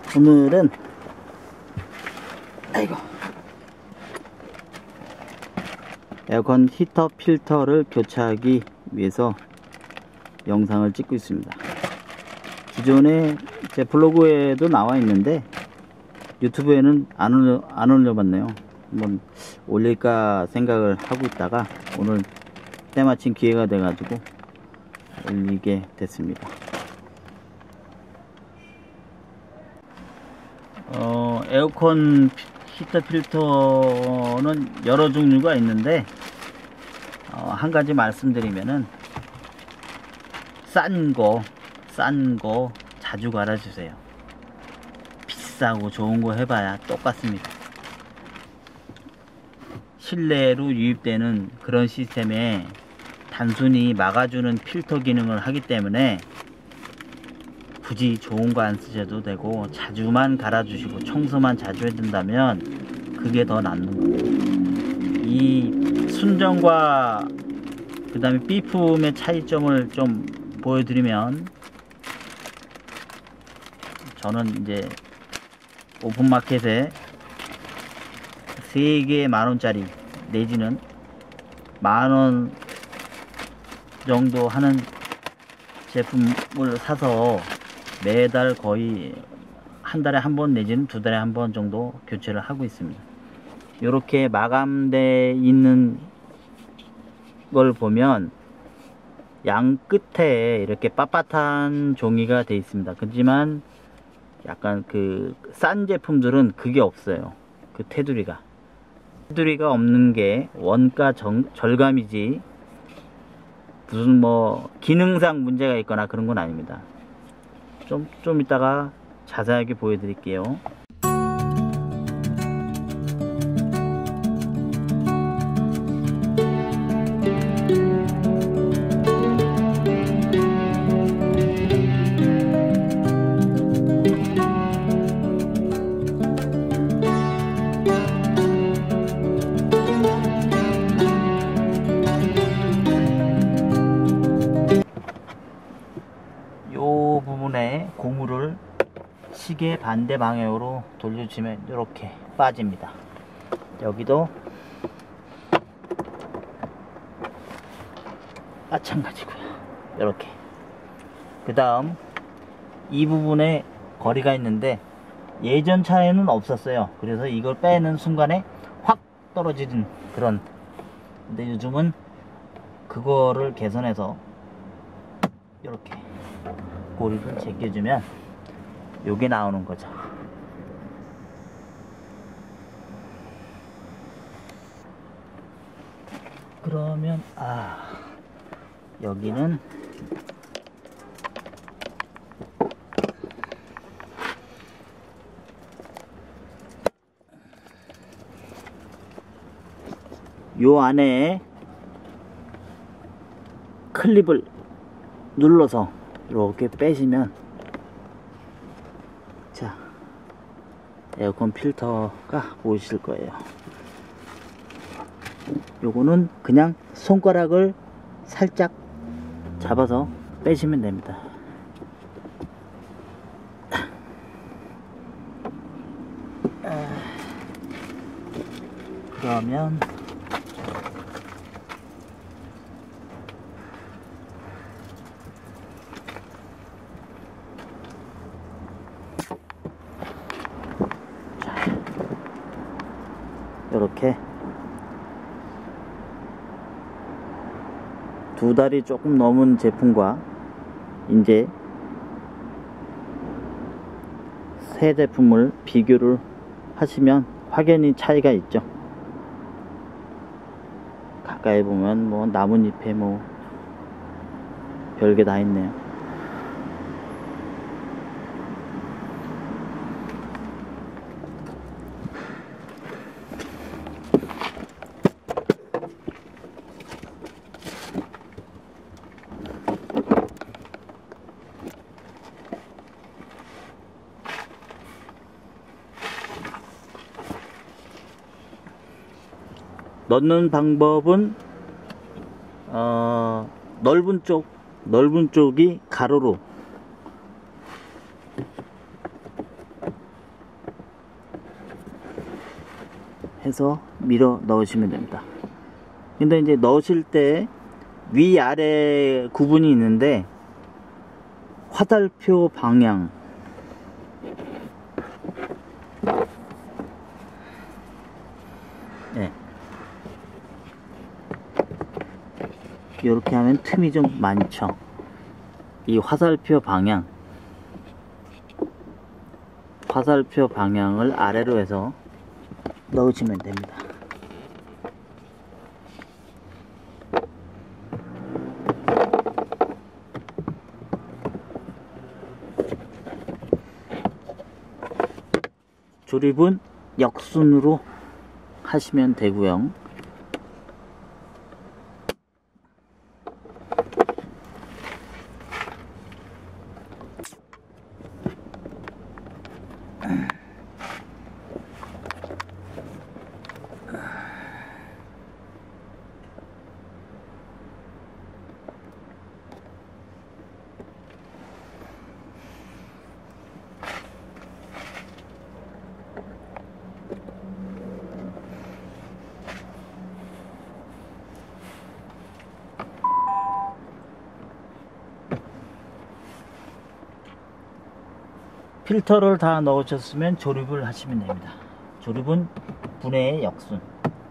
오늘은 에어컨 히터 필터를 교체하기 위해서 영상을 찍고 있습니다. 기존에 제 블로그에도 나와 있는데 유튜브에는 안 올려봤네요. 한번 올릴까 생각을 하고 있다가 오늘 때마침 기회가 돼가지고 올리게 됐습니다. 에어컨 히터 필터는 여러 종류가 있는데 한 가지 말씀드리면은 싼 거 자주 갈아주세요. 비싸고 좋은 거 해봐야 똑같습니다. 실내로 유입되는 그런 시스템에 단순히 막아주는 필터 기능을 하기 때문에 굳이 좋은 거 안 쓰셔도 되고 자주만 갈아주시고 청소만 자주 해준다면 그게 더 낫는 거예요. 이 순정과 그 다음에 B품의 차이점을 좀 보여드리면, 저는 이제 오픈마켓에 3개에 만원짜리 내지는 만원 정도 하는 제품을 사서 매달 거의 한 달에 한 번 내지는 2달에 한 번 정도 교체를 하고 있습니다. 이렇게 마감되어 있는 걸 보면 양 끝에 이렇게 빳빳한 종이가 되어 있습니다. 그렇지만 약간 그 싼 제품들은 그게 없어요. 그 테두리가 없는 게 원가 절감이지 무슨 뭐 기능상 문제가 있거나 그런 건 아닙니다. 좀 이따가 자세하게 보여드릴게요. 요 부분에 고무를 시계 반대 방향으로 돌려주면 이렇게 빠집니다. 여기도 마찬가지고요. 이렇게. 그 다음 이 부분에 거리가 있는데 예전 차에는 없었어요. 그래서 이걸 빼는 순간에 확 떨어지는 그런, 근데 요즘은 그거를 개선해서 이렇게 고리를 제껴주면 요게 나오는 거죠. 그러면 여기는 요 안에 클립을 눌러서 이렇게 빼시면, 자, 에어컨 필터가 보이실 거예요. 요거는 그냥 손가락을 살짝 잡아서 빼시면 됩니다. 그러면 이렇게 2달이 조금 넘은 제품과 이제 새 제품을 비교를 하시면 확연히 차이가 있죠. 가까이 보면 뭐 나뭇잎에 뭐 별게 다 있네요. 넣는 방법은 넓은 쪽이 가로로 해서 밀어 넣으시면 됩니다. 근데 이제 넣으실 때 위아래 구분이 있는데 화살표 방향, 네, 이렇게 하면 틈이 좀 많죠. 이 화살표 방향을 아래로 해서 넣으시면 됩니다. 조립은 역순으로 하시면 되고요. 필터를 다 넣으셨으면 조립을 하시면 됩니다. 조립은 분해의 역순,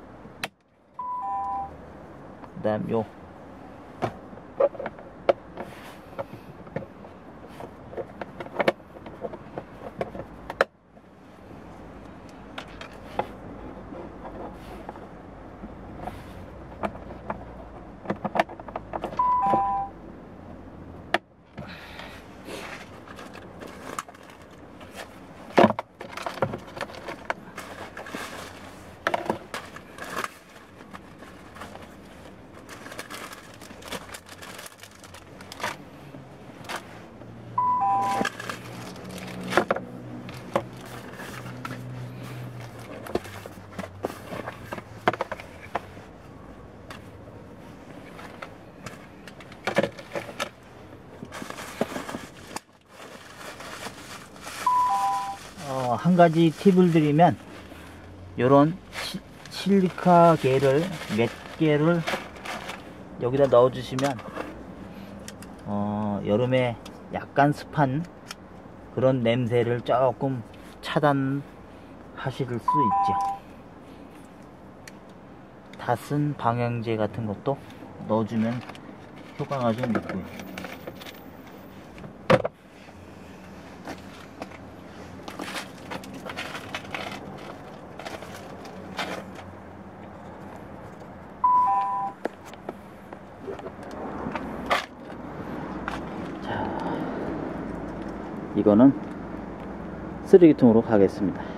그 다음 요 한 가지 팁을 드리면, 요런 실리카 개를 몇 개를 여기다 넣어 주시면 여름에 약간 습한 그런 냄새를 조금 차단하실 수 있죠. 다 쓴 방향제 같은 것도 넣어주면 효과가 좀 있고요. 이거는 쓰레기통으로 가겠습니다.